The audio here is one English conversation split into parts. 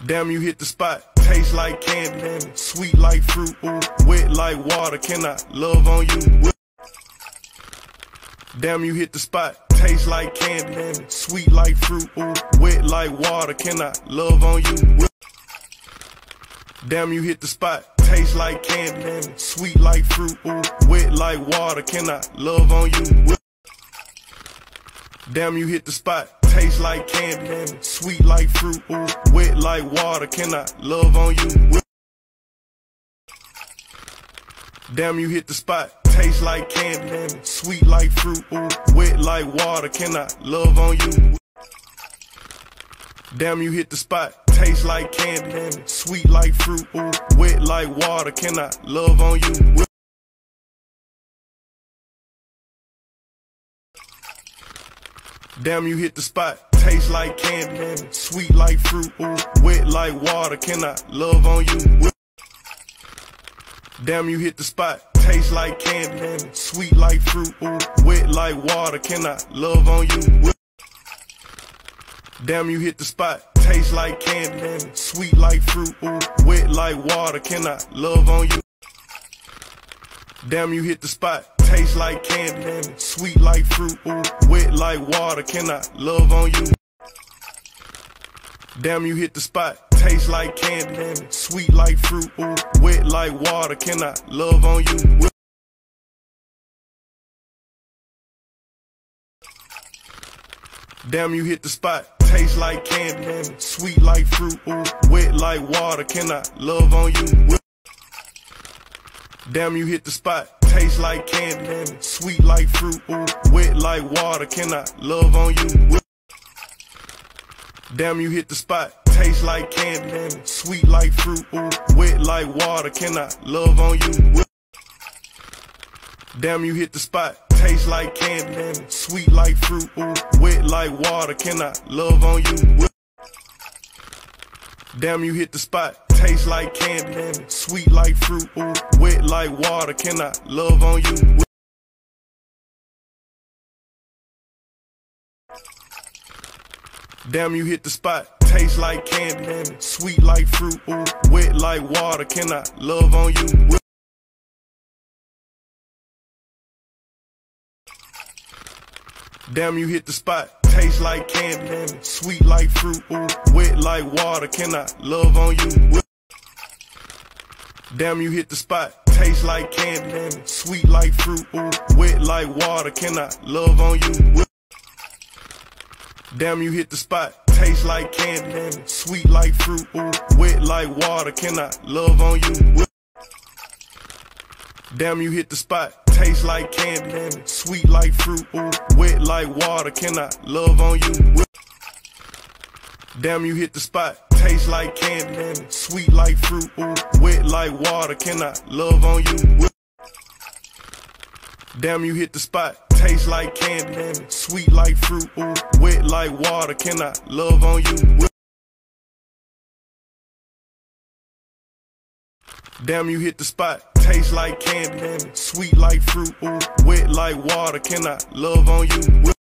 Damn, you hit the spot. Taste like candy, sweet like fruit, ooh, wet like water. Can I love on you? Damn, you hit the spot. Taste like candy, sweet like fruit, ooh, wet like water. Can I love on you? Damn, you hit the spot. Taste like candy, sweet like fruit, ooh, wet like water. Can I love on you? Damn, you hit the spot. Taste like candy, sweet like fruit, ooh, wet like water. Can I love on you? Damn, you hit the spot. Taste like candy, sweet like fruit, ooh, wet like water. Can I love on you? Damn, you hit the spot. Taste like candy, sweet like fruit, ooh, wet like water. Can I love on you? Damn, you hit the spot. Taste like candy, sweet like fruit, ooh, wet like water. Can I love on you? Damn, you hit the spot. Taste like candy, sweet like fruit, ooh, wet like water. Can I love on you? Damn, you hit the spot. Taste like candy, sweet like fruit, ooh, wet like water. Can I love on you? Damn, you hit the spot. Taste like candy, sweet like fruit, ooh, wet like water. Can I love on you? Damn, you hit the spot. Taste like candy, sweet like fruit, ooh, wet like water. Can I love on you? Damn, you hit the spot. Taste like candy, sweet like fruit, ooh, wet like water. Can I love on you? Damn, you hit the spot. Taste like candy, sweet like fruit, ooh, wet like water. Can I love on you? Damn, you hit the spot. Taste like candy, sweet like fruit, ooh, wet like water. Can I love on you? Damn, you hit the spot. Taste like candy, sweet like fruit, ooh, wet like water. Can I love on you? Damn, you hit the spot. Taste like candy, sweet like fruit, ooh, wet like water. Can I love on you? Damn, you hit the spot. Taste like candy, sweet like fruit, ooh, wet like water. Can I love on you? Damn, you hit the spot. Taste like candy, sweet like fruit, ooh, wet like water. Can I love on you? Damn, you hit the spot. Taste like candy, sweet like fruit, ooh, wet like water. Can I love on you? Damn, you hit the spot. Taste like candy, sweet like fruit, ooh, wet like water. Can I love on you? Damn, you hit the spot. Taste like candy, sweet like fruit, ooh, wet like water. Can I love on you? Damn, you hit the spot. Taste like candy, sweet like fruit, ooh, wet like water. Can I love on you? Damn, you hit the spot. Taste like candy, sweet like fruit, ooh, wet like water. Can I love on you? Damn, you hit the spot. Taste like candy, sweet like fruit, ooh, wet like water. Can I love on you?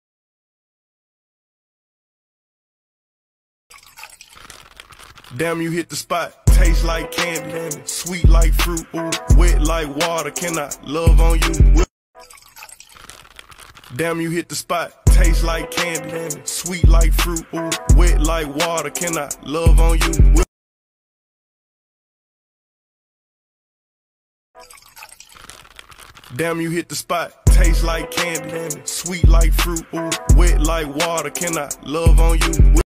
Damn, you hit the spot. Taste like candy, sweet like fruit, ooh, wet like water. Can I love on you? Damn, you hit the spot. Taste like candy, sweet like fruit, ooh, wet like water. Can I love on you? Damn, you hit the spot. Taste like candy, sweet like fruit, ooh, wet like water. Can I love on you?